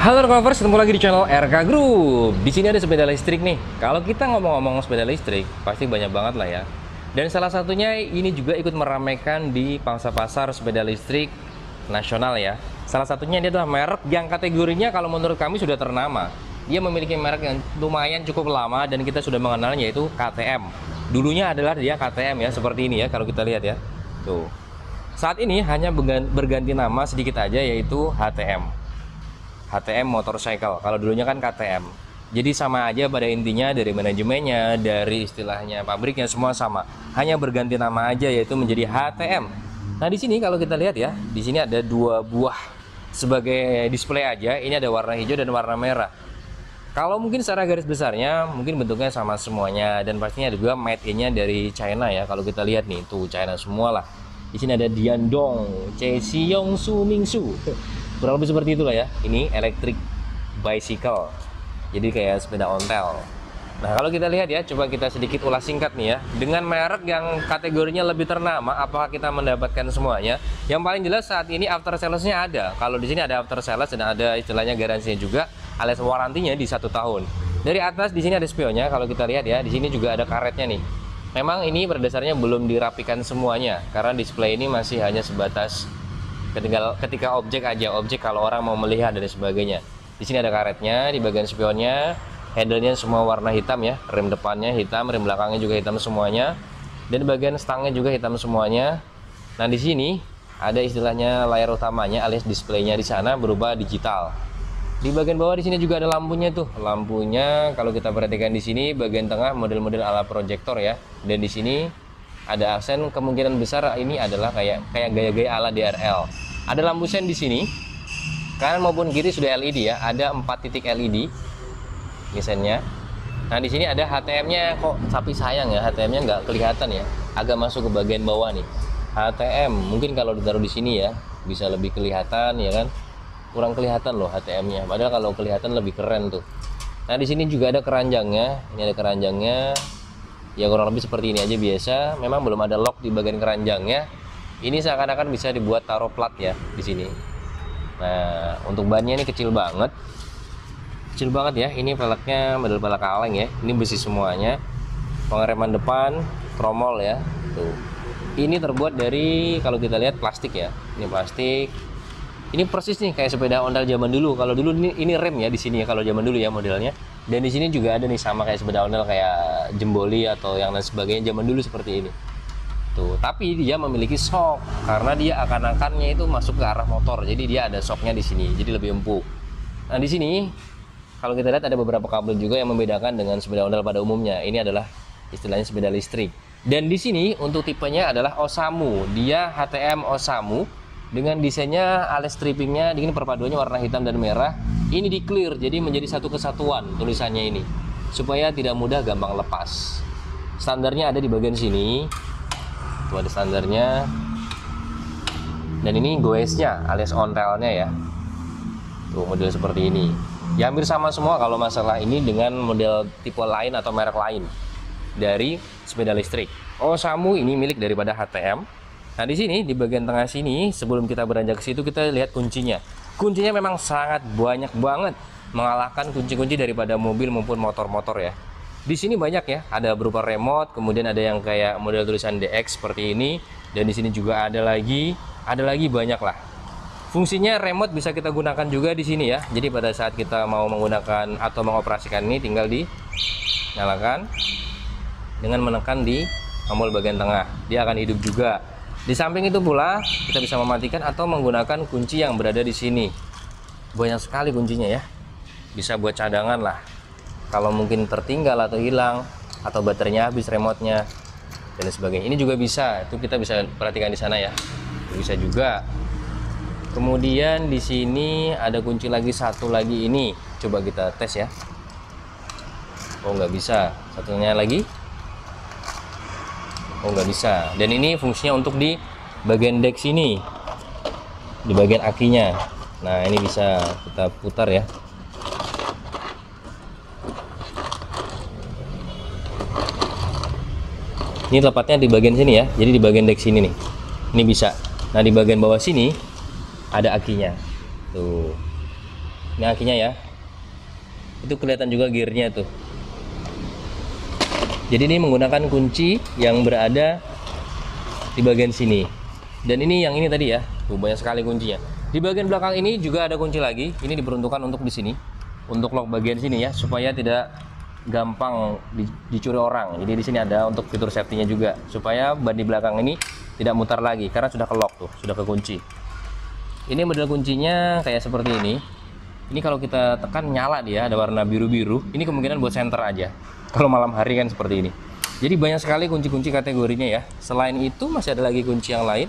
Halo Rekovers, ketemu lagi di channel RK Group. Di sini ada sepeda listrik nih. Kalau kita ngomong-ngomong sepeda listrik, pasti banyak banget lah ya. Dan salah satunya ini juga ikut meramaikan di pangsa pasar sepeda listrik nasional ya. Salah satunya ini adalah merek yang kategorinya kalau menurut kami sudah ternama. Dia memiliki merek yang lumayan cukup lama dan kita sudah mengenalnya, yaitu KTM. Dulunya adalah dia KTM ya, seperti ini ya kalau kita lihat ya. Tuh. Saat ini hanya berganti nama sedikit aja, yaitu HTM Motorcycle. Kalau dulunya kan KTM. Jadi sama aja pada intinya, dari manajemennya, dari istilahnya pabriknya, semua sama. Hanya berganti nama aja, yaitu menjadi HTM. Nah di sini kalau kita lihat ya, di sini ada dua buah sebagai display aja. Ini ada warna hijau dan warna merah. Kalau mungkin secara garis besarnya mungkin bentuknya sama semuanya, dan pastinya ada juga made in-nya dari China ya. Kalau kita lihat nih, tuh China semua lah. Di sini ada Diandong, Chesiyong Su Mingsu. Kurang lebih seperti itulah ya. Ini electric bicycle. Jadi kayak sepeda ontel. Nah, kalau kita lihat ya, coba kita sedikit ulas singkat nih ya. Dengan merek yang kategorinya lebih ternama, apakah kita mendapatkan semuanya? Yang paling jelas saat ini after sales-nya ada. Kalau di sini ada after sales dan ada istilahnya garansinya juga, alias warantinya di 1 tahun. Dari atas di sini ada spionnya. Kalau kita lihat ya, di sini juga ada karetnya nih. Memang ini pada dasarnya belum dirapikan semuanya karena display ini masih hanya sebatas ketika objek aja, objek kalau orang mau melihat dan sebagainya. Di sini ada karetnya, di bagian spionnya, handle-nya semua warna hitam ya, rem depannya hitam, rem belakangnya juga hitam semuanya, dan di bagian stangnya juga hitam semuanya. Nah di sini ada istilahnya layar utamanya alias displaynya di sana berubah digital. Di bagian bawah di sini juga ada lampunya tuh. Lampunya kalau kita perhatikan di sini bagian tengah model-model ala proyektor ya. Dan di sini ada aksen, kemungkinan besar ini adalah kayak gaya-gaya ala DRL. Ada lampu sen di sini. Kanan maupun kiri sudah LED ya. Ada 4 titik LED di sennya. Nah, di sini ada HTM-nya, kok tapi sayang ya HTM-nya nggak kelihatan ya. Agak masuk ke bagian bawah nih. HTM mungkin kalau ditaruh di sini ya bisa lebih kelihatan ya kan. Kurang kelihatan loh HTM-nya. Padahal kalau kelihatan lebih keren tuh. Nah, di sini juga ada keranjangnya. Ini ada keranjangnya. Ya kurang lebih seperti ini aja biasa. Memang belum ada lock di bagian keranjangnya. Ini seakan-akan bisa dibuat taruh plat ya di sini. Nah, untuk bannya ini kecil banget. Kecil banget ya. Ini peleknya model pelek kaleng ya. Ini besi semuanya. Pengereman depan, tromol ya. Tuh. Ini terbuat dari kalau kita lihat plastik ya. Ini plastik. Ini persis nih kayak sepeda ondel zaman dulu. Kalau dulu ini rem ya di sini ya kalau zaman dulu ya modelnya. Dan di sini juga ada nih sama kayak sepeda ondel kayak jemboli atau yang lain sebagainya zaman dulu seperti ini. Tuh, tapi dia memiliki shock karena dia akan-akannya itu masuk ke arah motor. Jadi dia ada shocknya di sini. Jadi lebih empuk. Nah, di sini kalau kita lihat ada beberapa kabel juga yang membedakan dengan sepeda ondel pada umumnya. Ini adalah istilahnya sepeda listrik. Dan di sini untuk tipenya adalah Osamu. Dia HTM Osamu. Dengan desainnya alias strippingnya, ini perpaduannya warna hitam dan merah. Ini di clear, jadi menjadi satu kesatuan tulisannya ini, supaya tidak mudah gampang lepas. Standarnya ada di bagian sini. Tuh ada standarnya. Dan ini goesnya alias ontelnya ya. Tuh model seperti ini. Ya hampir sama semua kalau masalah ini dengan model tipe lain atau merek lain dari sepeda listrik. Osamu ini milik daripada HTM. Nah di sini di bagian tengah sini sebelum kita beranjak ke situ kita lihat kuncinya. Kuncinya memang sangat banyak banget, mengalahkan kunci-kunci daripada mobil maupun motor-motor ya. Di sini banyak ya, ada berupa remote, kemudian ada yang kayak model tulisan DX seperti ini, dan di sini juga ada lagi banyak lah. Fungsinya remote bisa kita gunakan juga di sini ya. Jadi pada saat kita mau menggunakan atau mengoperasikan ini tinggal dinyalakan dengan menekan di tombol bagian tengah. Dia akan hidup juga. Di samping itu pula kita bisa mematikan atau menggunakan kunci yang berada di sini. Banyak sekali kuncinya ya. Bisa buat cadangan lah. Kalau mungkin tertinggal atau hilang atau baterainya habis remote-nya dan sebagainya. Ini juga bisa. Itu kita bisa perhatikan di sana ya. Bisa juga. Kemudian di sini ada kunci lagi satu lagi ini. Coba kita tes ya. Oh nggak bisa. Satunya lagi. Oh nggak bisa. Dan ini fungsinya untuk di bagian deck sini, di bagian akinya. Nah ini bisa kita putar ya. Ini tepatnya di bagian sini ya. Jadi di bagian deck sini nih. Ini bisa. Nah di bagian bawah sini ada akinya. Tuh. Ini akinya ya. Itu kelihatan juga gearnya tuh. Jadi ini menggunakan kunci yang berada di bagian sini. Dan ini yang ini tadi ya, tuh banyak sekali kuncinya. Di bagian belakang ini juga ada kunci lagi. Ini diperuntukkan untuk di sini, untuk lock bagian sini ya, supaya tidak gampang dicuri orang. Jadi di sini ada untuk fitur safety-nya juga, supaya ban di belakang ini tidak mutar lagi karena sudah ke lock tuh, sudah kekunci. Ini model kuncinya kayak seperti ini. Ini kalau kita tekan nyala dia, ada warna biru-biru. Ini kemungkinan buat senter aja. Kalau malam hari kan seperti ini. Jadi banyak sekali kunci-kunci kategorinya ya. Selain itu masih ada lagi kunci yang lain.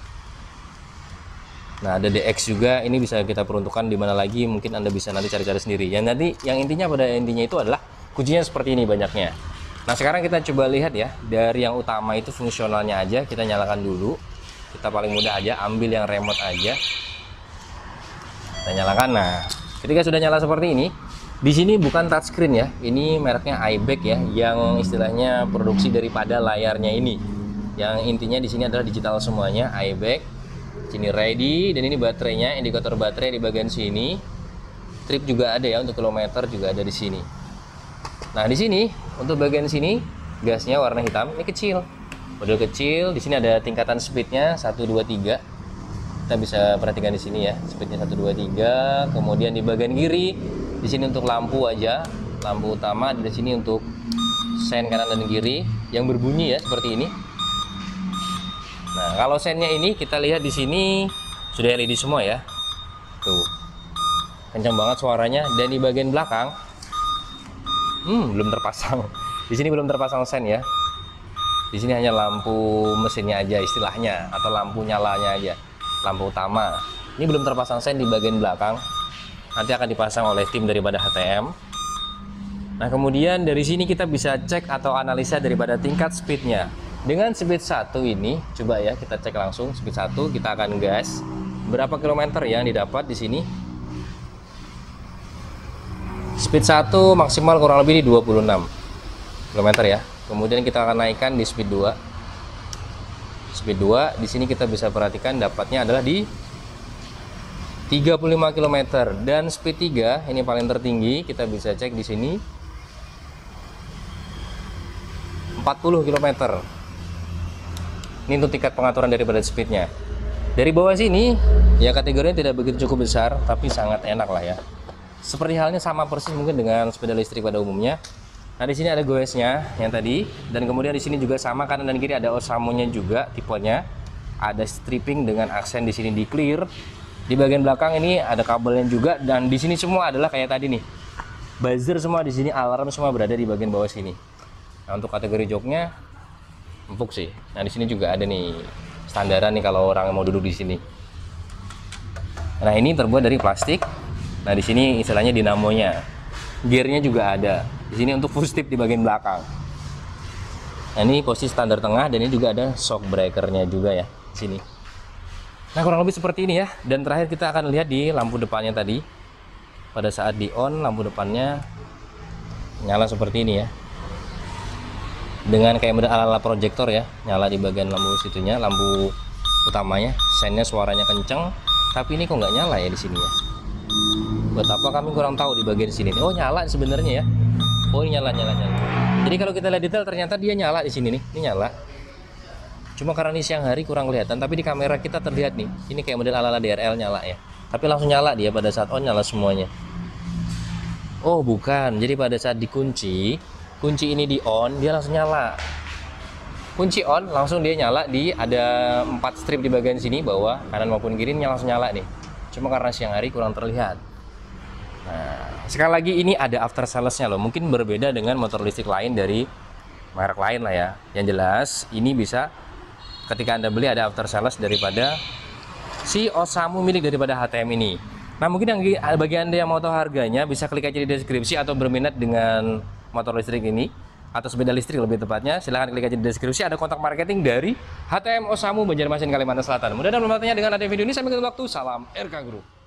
Nah, ada DX juga. Ini bisa kita peruntukkan di mana lagi, mungkin Anda bisa nanti cari-cari sendiri. Yang intinya pada intinya itu adalah kuncinya seperti ini banyaknya. Nah, sekarang kita coba lihat ya, dari yang utama itu fungsionalnya aja, kita nyalakan dulu. Kita paling mudah aja, ambil yang remote aja. Kita nyalakan. Nah, ketika sudah nyala seperti ini, di sini bukan touchscreen ya. Ini mereknya iBack ya, yang istilahnya produksi daripada layarnya ini. Yang intinya di sini adalah digital semuanya, iBack. Sini ready, dan ini baterainya, indikator baterai di bagian sini. Trip juga ada ya, untuk kilometer juga ada di sini. Nah, di sini untuk bagian sini gasnya warna hitam, ini kecil. Model kecil, di sini ada tingkatan speednya 1 2 3. Kita bisa perhatikan di sini ya, speednya 1 2 3. Kemudian di bagian kiri, di sini untuk lampu aja, lampu utama. Di sini untuk sen kanan dan kiri yang berbunyi ya seperti ini. Nah, kalau sennya ini kita lihat di sini sudah LED semua ya. Tuh. Kencang banget suaranya. Dan di bagian belakang belum terpasang. Di sini belum terpasang sen ya. Di sini hanya lampu mesinnya aja istilahnya, atau lampu nyalanya aja, lampu utama. Ini belum terpasang sen di bagian belakang. Nanti akan dipasang oleh tim daripada HTM. Nah, kemudian dari sini kita bisa cek atau analisa daripada tingkat speednya. Dengan speed 1 ini, coba ya kita cek langsung speed 1, kita akan gas. Berapa kilometer yang didapat di sini? Speed 1 maksimal kurang lebih di 26 km ya. Kemudian kita akan naikkan di speed 2. Speed 2 di sini kita bisa perhatikan dapatnya adalah di 35 km, dan speed 3 ini paling tertinggi, kita bisa cek di sini 40 km. Ini untuk tingkat pengaturan daripada speednya. Dari bawah sini ya kategorinya tidak begitu cukup besar, tapi sangat enak lah ya. Seperti halnya sama persis mungkin dengan sepeda listrik pada umumnya. Nah, di sini ada goesnya yang tadi, dan kemudian di sini juga sama kanan dan kiri ada Osamunya juga tipenya. Ada stripping dengan aksen di sini di clear. Di bagian belakang ini ada kabelnya juga, dan di sini semua adalah kayak tadi nih. Buzzer semua di sini, alarm semua berada di bagian bawah sini. Nah, untuk kategori joknya empuk sih. Nah, di sini juga ada nih standaran nih kalau orang mau duduk di sini. Nah, ini terbuat dari plastik. Nah, di sini istilahnya dinamonya. Gearnya juga ada. Di sini untuk full step di bagian belakang. Nah, ini posisi standar tengah, dan ini juga ada shock breakernya juga ya di sini. Nah, kurang lebih seperti ini ya. Dan terakhir kita akan lihat di lampu depannya tadi. Pada saat di on, lampu depannya nyala seperti ini ya. Dengan kayak model ala-ala proyektor ya, nyala di bagian lampu situnya, lampu utamanya. Sennya suaranya kenceng, tapi ini kok nggak nyala ya di sini ya. Buat apa kami kurang tahu di bagian sini. Oh, nyala sebenarnya ya. Oh, ini nyala. Jadi kalau kita lihat detail ternyata dia nyala di sini nih. Ini nyala. Cuma karena ini siang hari kurang kelihatan, tapi di kamera kita terlihat nih. Ini kayak model ala-ala DRL nyala ya. Tapi langsung nyala dia pada saat on, nyala semuanya. Oh, bukan. Jadi pada saat dikunci, kunci ini di on, dia langsung nyala. Kunci on, langsung dia nyala di ada 4 strip di bagian sini bawah, kanan maupun kiri, langsung nyala nih. Cuma karena siang hari kurang terlihat. Nah, sekali lagi ini ada after sales-nya loh. Mungkin berbeda dengan motor listrik lain dari merek lain lah ya. Yang jelas ini bisa ketika Anda beli ada after sales daripada si Osamu milik daripada HTM ini. Nah, mungkin bagi Anda yang mau tahu harganya bisa klik aja di deskripsi, atau berminat dengan motor listrik ini atau sepeda listrik lebih tepatnya, silahkan klik aja di deskripsi, ada kontak marketing dari HTM Osamu Banjarmasin Kalimantan Selatan. Mudah-mudahan bermanfaatnya dengan adanya video ini. Sampai ketemu waktu, salam RK Group.